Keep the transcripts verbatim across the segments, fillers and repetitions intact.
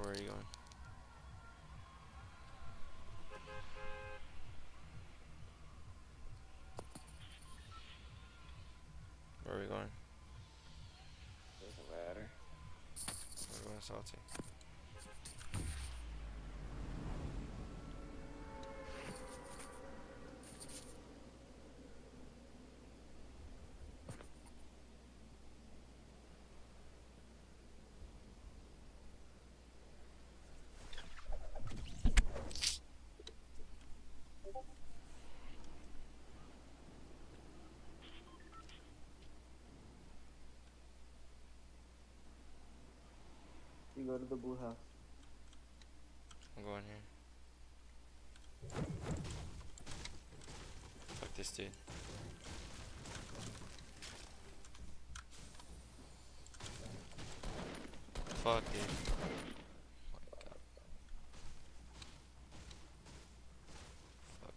Where are you going? Where are we going? Doesn't matter. We're going salty. You go to the blue house. I'm going here. Fuck this dude. Fuck dude. Fuck.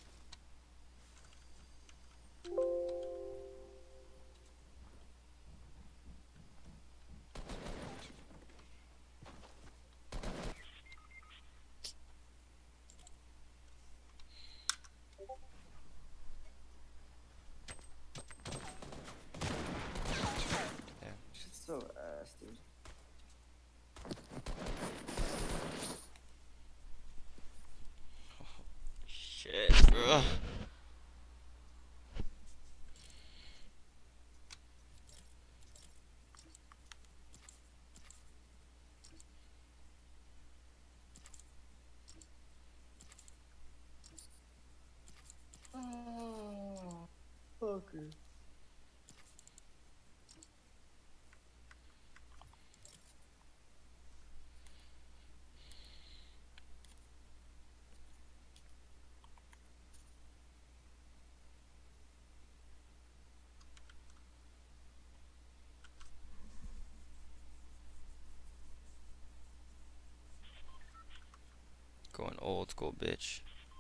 Damn. Shit's so ass, dude. Shit, bro. Oh, fucker. Going old school, bitch.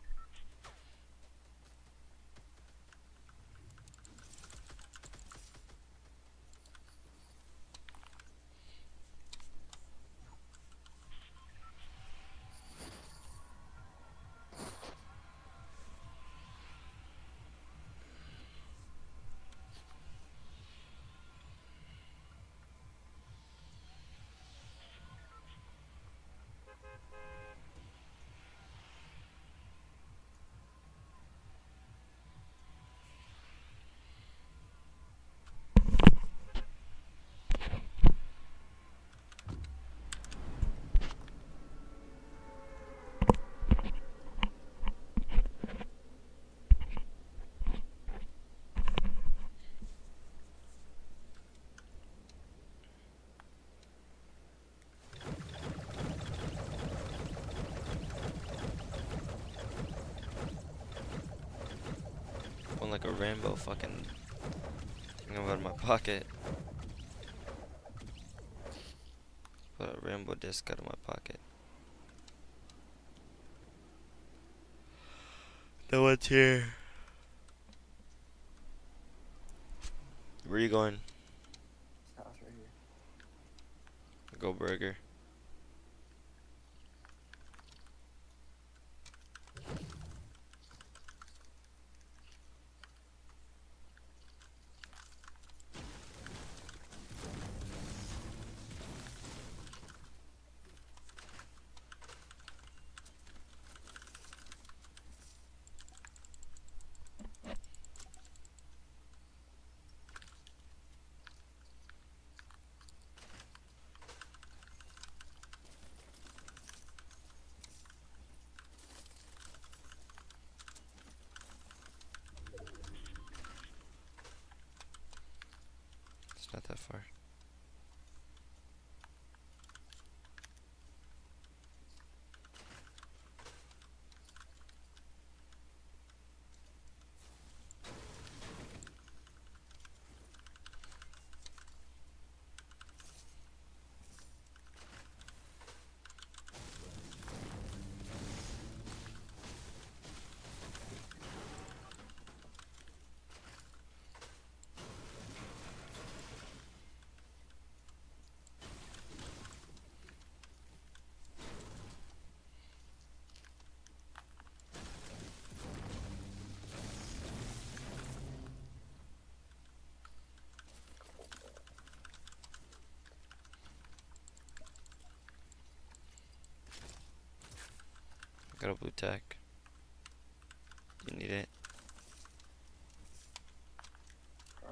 Going like a Rambo fucking thing out of my pocket. Put a Rambo disc out of my pocket. No one's here. Where you going? This house right here. Go burger. It's not that far. got a blue tack. You need it. Oh,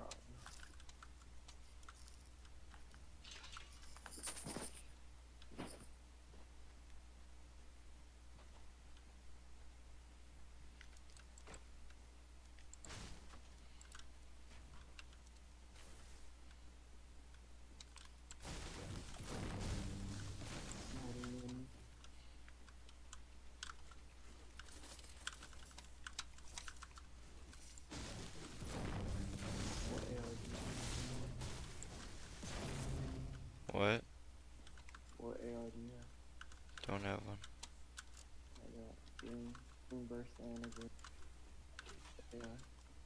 not even. What A R do you have? What? What A R do you have? Don't have one. I got green, green burst and a green A R.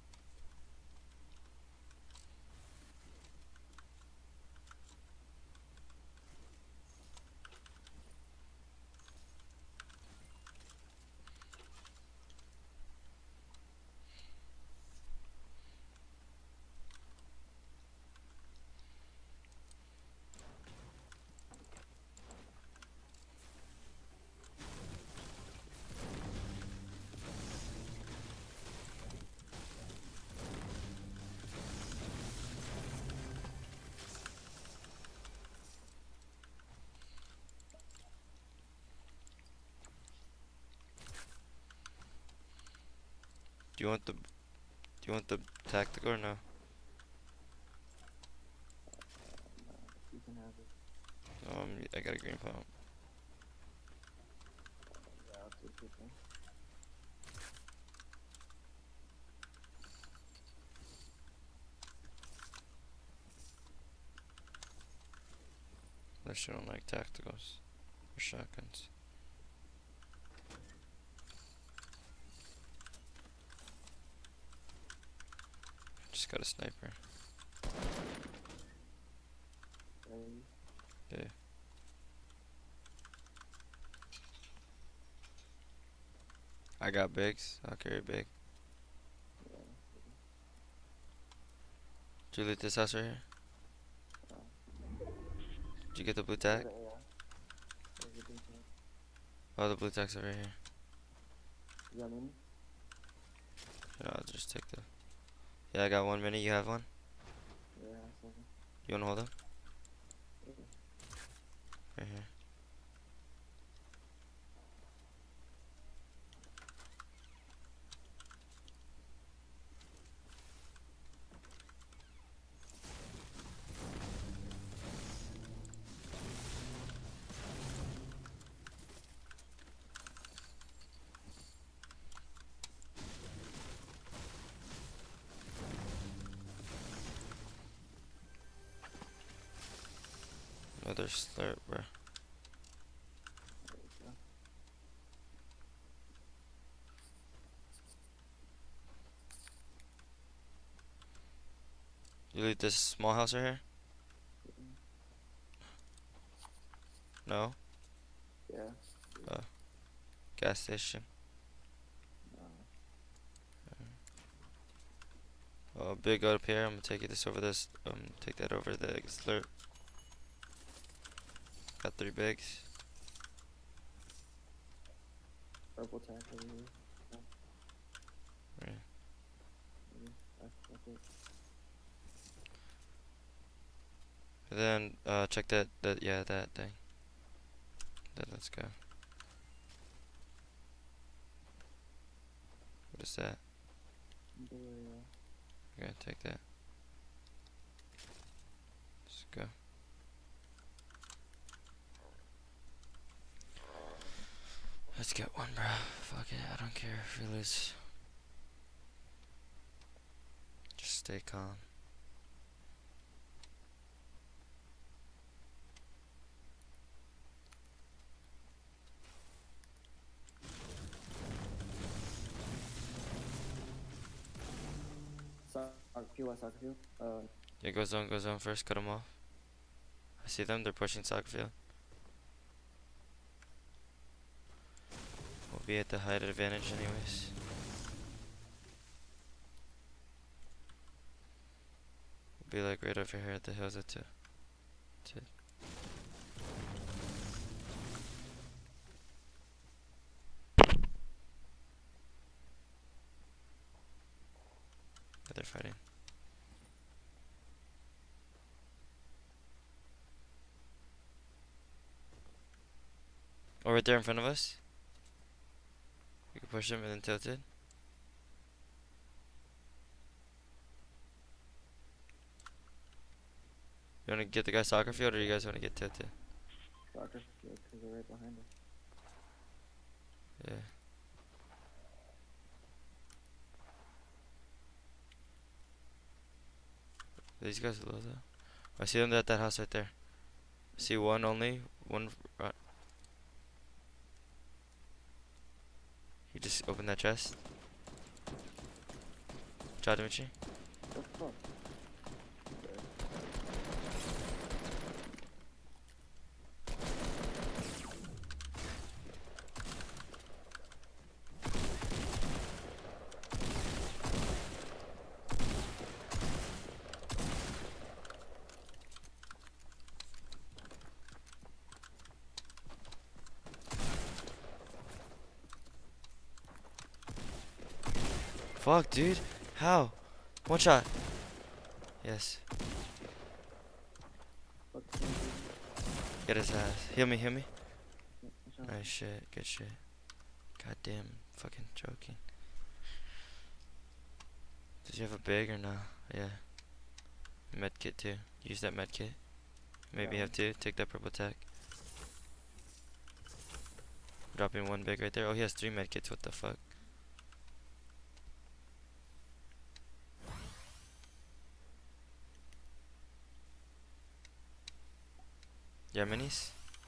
Do you want the? Do you want the tactical or no? Uh, no, you can have it. Um, I got a green pump. Yeah, I'll take it then. Unless you don't like tacticals or shotguns. Just got a sniper. Ready? Yeah. I got bigs. I'll carry big. Yeah. Ready. Did you loot this house right here? Uh, Did you get the blue got tag? an A R. There's a green tag. Oh, the blue tags are right here. You got mini? Yeah, I'll just take the. Yeah, I got one mini. You have one? Yeah, I have seven. You wanna hold them? Yeah. Right here. Another slurp, bro. There you go. You loot this small house right here? Mm, No? yeah. Uh, gas station. No. Oh, big go up here. I'm gonna take this over this. Um, take that over the slurp. Got three bigs. Purple tag over here. Right. Maybe. That's, that's it. And then uh, check that. That yeah, that thing. Then let's go. What is that? Blue A R. I'm gonna take that. Let's go. Let's get one, bro. Fuck it. I don't care if we lose. Just stay calm. Soccer field, soccer field. Uh, Yeah, go zone, go zone first. Cut them off. I see them. They're pushing soccer field. We'll be at the height advantage anyways. We'll be like right over here at the hills at two. two. but they're fighting. Oh, right there in front of us. We can push them and then tilt it. You want to get the guy soccer field, or you guys want to get tilted? Soccer field, because they're right behind us. Yeah. These guys are low though. I see them at that house right there. I see one only. One. Uh, he just opened that chest. Ciao, Dimitri. What the fuck? Fuck, dude. How? One shot. Yes. Fuck the same thing. Get his ass. Heal me, heal me. Yeah, watch out. Nice shit. Good shit. Goddamn. Fucking joking. Did you have a big or no? Yeah. Med kit too. Use that med kit. Maybe Yeah. have two. Take that purple tech. Dropping one big right there. Oh, he has three med kits. What the fuck? Yeah, minis?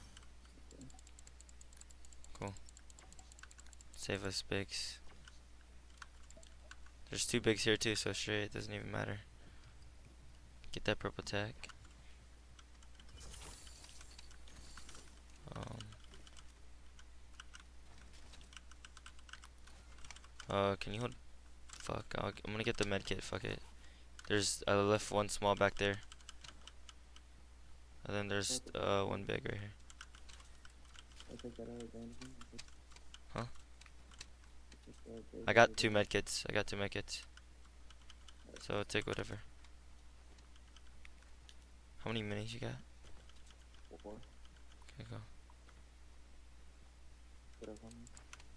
Cool. Save us bigs. There's two bigs here too, so straight, it doesn't even matter. Get that purple tech. Um. Uh, can you hold? Fuck, I'll, I'm gonna get the med kit. Fuck it. There's I left one small back there, and then there's uh one big right here. I'll take that out of bandaging. I'll take- Huh? I'll take the big I got big two one. med kits. I got two med kits. So take whatever. How many minis you got? Four. Okay, go. Put up on me.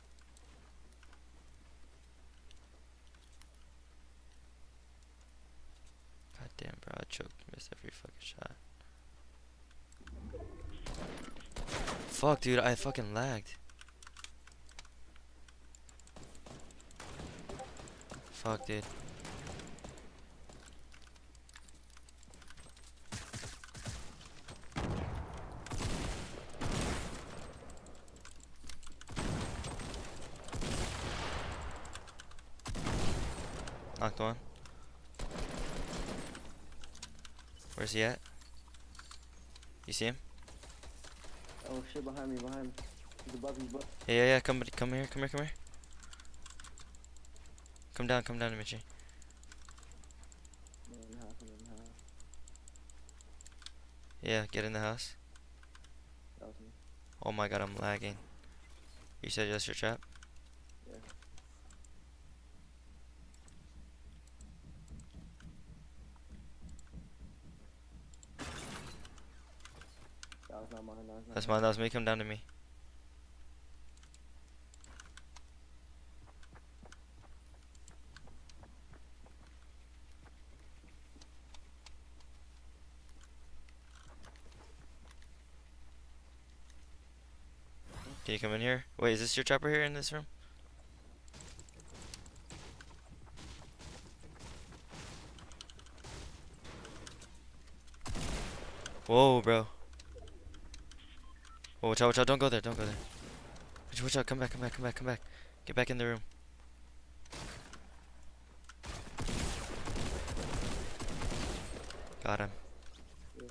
God damn, bro, I choked, missed every fucking shot. Fuck, dude, I fucking lagged. Fuck, dude. Knocked one. Where's he at? You see him? Oh shit, behind me, behind me. He's above, he's above. Yeah, yeah, yeah. Come, come here, come here, come here. Come down, come down, Dimitri. I'm in the house, I'm in the house. Yeah, get in the house. That was me. Oh my god, I'm lagging. You said that's your trap? Yeah. That was not mine, that was not That's mine. That was me. Come down to me. Can you come in here? Wait, is this your chopper here in this room? Whoa, bro. Whoa, watch out, watch out. Don't go there. Don't go there. Watch, watch out. Come back, come back, come back, come back. Get back in the room. Got him. Yeah.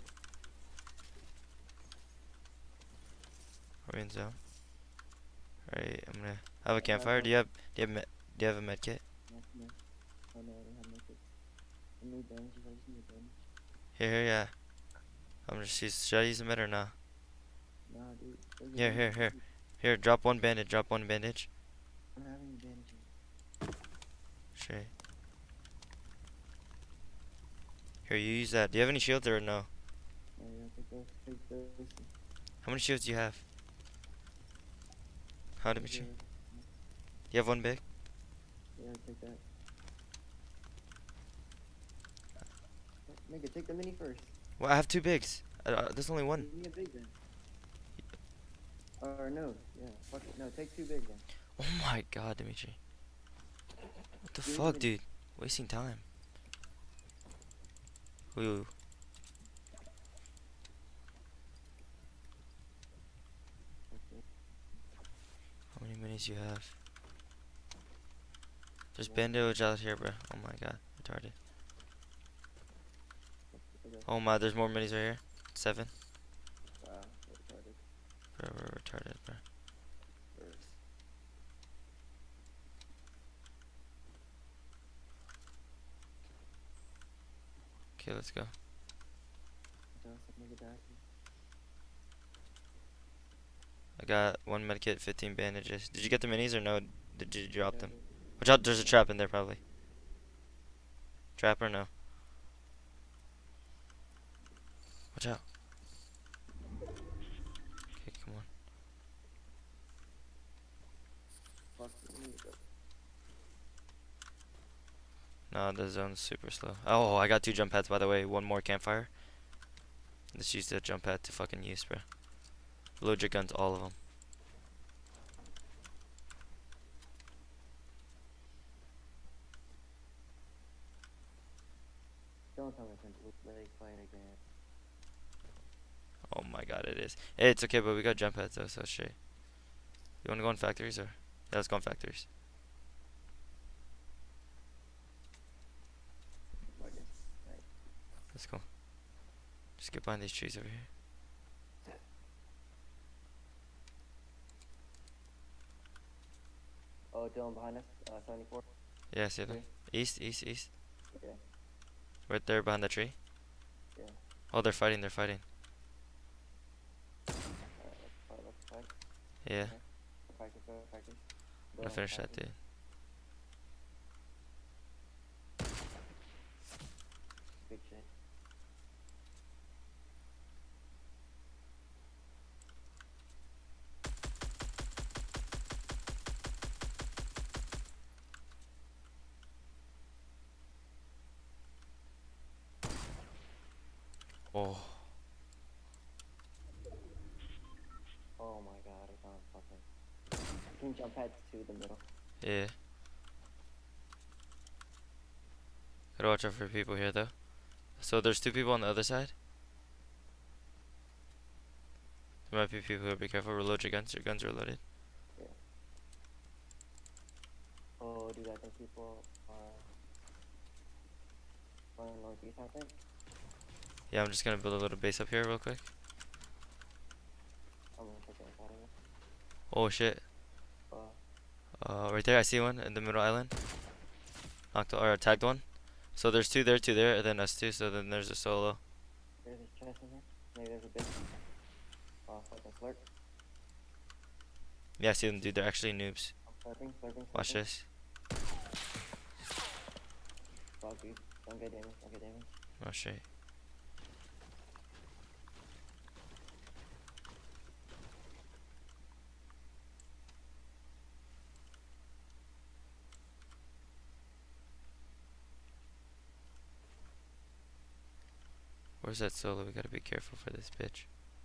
Are we in zone? Alright, I'm gonna. I have a campfire. Do you have? Do you have? Med, do you have a med kit? No, no. Oh no, I don't have no kit. I need bandages, I just need a bandage. Here, here, yeah. I'm just. Use, should I use the med or not? Nah, dude. there's a Here, here, bandage. here. Here, drop one bandage. Drop one bandage. I don't have any bandages. Straight. Here, you use that. Do you have any shields or no? Oh yeah, take those, take those. How many shields do you have? How, Dimitri? Zero. You have one big? Yeah, take that. Nigga, take the mini first. Well, I have two bigs. Uh, uh, there's only one. Give me a big then. Or no, yeah, fuck it. No, take two big then. Oh my god, Dimitri. What the Give me fuck, the- dude? Wasting time. Ooh. Okay. How many minis you have? There's Yeah. bandage out here, bro. Oh my god, retarded. Okay. Oh my, there's more minis right here. Seven. Wow, retarded. Bro, we're retarded, bro. First. Okay, let's go. That was a nigga died. I got one medkit, fifteen bandages. Did you get the minis or no? Did you drop Yeah, them? but- Watch out, there's a trap in there probably. Trap or no? Watch out. Okay, come on. Fuck me, but- No, the zone's super slow. Oh, I got two jump pads by the way. One more campfire. Let's use the jump pad to fucking use, bro. Load your guns, all of them. Don't tell me it's into Lake fight again. Oh my god, it is. Hey, it's okay, but we got jump pads though, so straight. You wanna go in factories or? Yeah, let's go in factories. Fuck it. Right. Let's go. Just get behind these trees over here. Oh, Dylan behind us, uh, seventy-four. Yeah, I see them. Okay. East, east, east. Yeah. Right there behind the tree. Yeah. Oh, they're fighting, they're fighting. Alright, let's fight, let's fight. Yeah, Okay. Go practice, go practice. I'm gonna finish that dude. Big shit. Oh, Oh my god, it's on fucking. You can jump heads to the middle. yeah. Gotta watch out for people here though. So there's two people on the other side. There might be people here, be careful, reload your guns, your guns are loaded. Oh, dude, I think people are going northeast, I think. Yeah, I'm just gonna build a little base up here real quick. I'm gonna take that out of it. Oh shit. Uh, Uh, right there, I see one in the middle island. Knocked or tagged one. So there's two there, two there, and then us two. So then there's a solo. there's a chest in here. Maybe there's a big. Oh, fucking slurp. Yeah, I see them, dude. They're actually noobs. I'm slurping, slurping, slurping. Watch this. Fuck, dude. Don't get damaged, don't get damaged. Oh shit. Where's that solo? We gotta be careful for this bitch.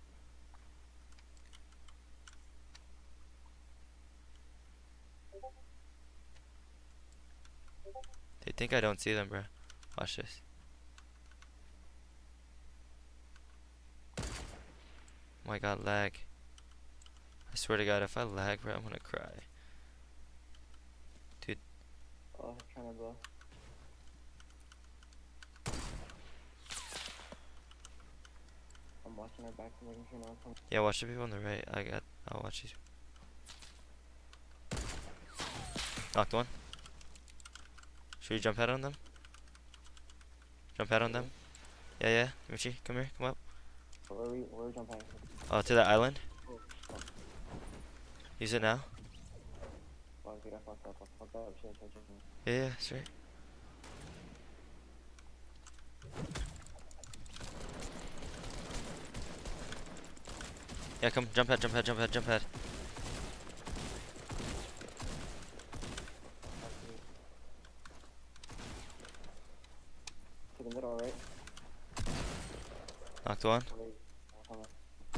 They think I don't see them, bro. Watch this. Oh my god, lag. I swear to god, if I lag, bro, I'm gonna cry. Oh, I'm trying to blow. I'm watching our backs and making sure no one comes. Yeah, watch the people on the right. I got. I'll watch these. Knocked one. Should we jump head on them? Jump head on them? Yeah, yeah. Michi, come here. Come up. Where are we, where are we jumping? Oh, to that island. Oh, fuck. Use it now. Fuck, dude, I fucked up. I fucked up. Shit, shit, shit. Yeah, yeah, straight. Yeah, come, jump pad, jump pad, jump pad, jump pad. To the middle, right? Knocked one. Wait, hold on.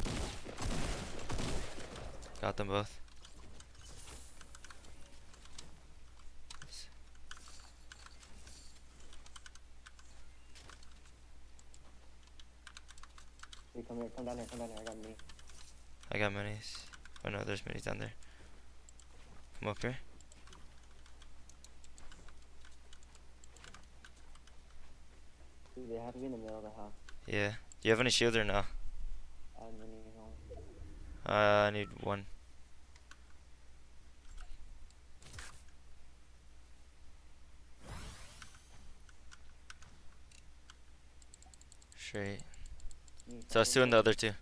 Got them both. Hey, come here, come down here, come down here. I got me. I got minis. Oh no, there's minis down there. Come up here. Dude, they have to be in the middle of the house. Yeah. Do you have any shields or no? I have many home. Uh, I need one. Straight. Me, So it's two and the other two.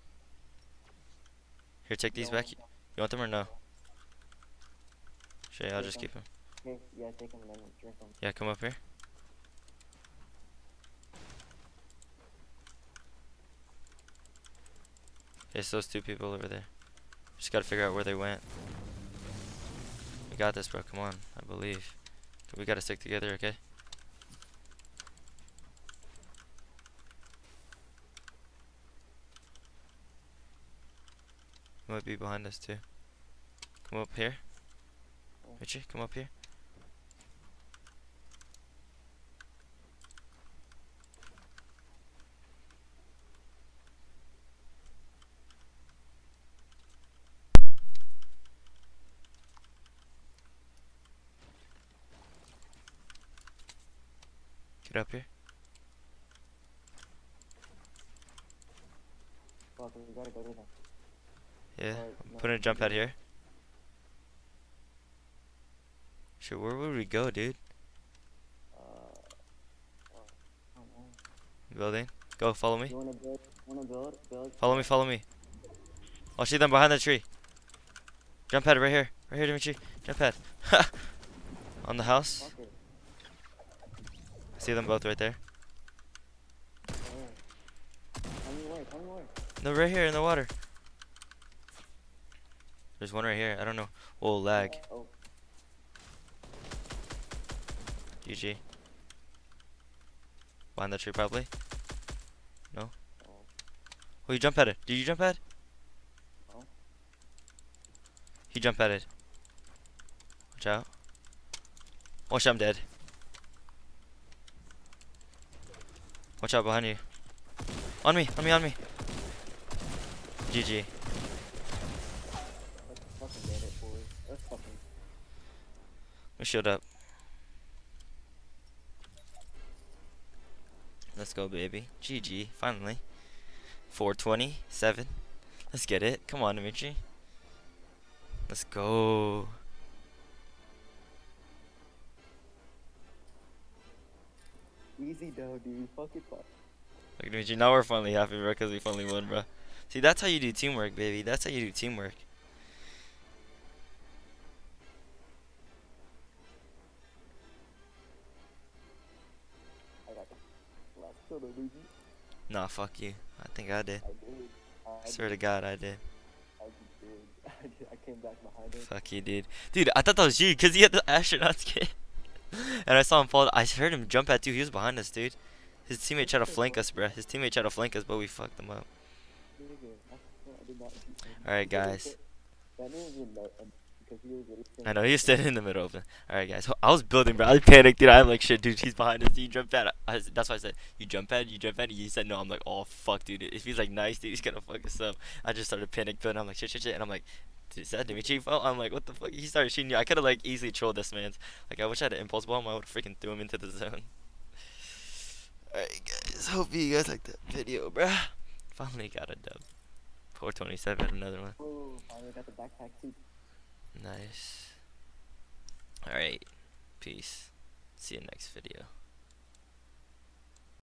Here, take these No, back. You want them or no? Straight, I'll Take just them. keep them. Okay, yeah, take them and then drink them. Yeah, come up here. It's those two people over there. Just gotta figure out where they went. We got this, bro. Come on. I believe. We gotta stick together, okay? Might be behind us too. Come up here. Richie, come up here. Get up here. Fuck, we gotta go to them. Yeah. Or, I'm no, putting a jump pad here. Sure, where would we go, dude? Uh, well, I don't know. Building. Go, follow me. You wanna build? Wanna build? Build? Follow me, follow me. I'll see them behind the tree. Jump pad right here. Right here, Dimitri. Jump pad. On the house. Fuck it. I see them both right there. Where? Tell me where, tell me where. No, right here in the water. There's one right here. I don't know. Whoa, lag. Yeah, oh, G G. Behind the tree, probably. No? oh, Oh, you jump at it. Did you jump at it? no. He jumped at it. Watch out. Watch, I'm dead. Watch out behind you. On me, on me, on me. G G. Let's fucking get it, boys. Let's fucking. We showed up. Let's go, baby. G G, finally. four twenty-seven. Let's get it. Come on, Dimitri. Let's go. Easy though, dude. Fuck it, fuck. Look, Dimitri, now we're finally happy, bro, because we finally won, bro. See, that's how you do teamwork, baby. That's how you do teamwork. I got the last kill though, baby. Nah, fuck you. I think I did. I did. I, I swear to God, I did. I did. I did. I came back behind it. Fuck you, dude. Dude, I thought that was you, because he had the astronaut skin. And I saw him fall. I heard him jump at you. He was behind us, dude. His teammate tried to flank us, bruh. His teammate tried to flank us, but we fucked him up. Nigga, I swear I did not see him. Alright, guys. That nigga was in the, um, because he was really I know, he was standing in the middle of it. Alright, guys. I was building, bro. I panicked, dude. I'm like, shit, dude. He's behind us. You jump pad. I, that's why I said, you jump pad, you jump pad. He said, no. I'm like, oh, fuck, dude. If he's like, nice, dude, he's gonna fuck us up. I just started panic building. I'm like, shit, shit, shit. And I'm like, is that Dimitri? Oh, I'm like, what the fuck? He started shooting you. I could have, like, easily trolled this man. Like, I wish I had an impulse bomb. I would have freaking threw him into the zone. Alright, guys. Hope you guys liked that video, bruh. Finally got a dub. four twenty-seven, another one. Oh, finally got the backpack too. Nice. Alright. Peace. See you next video.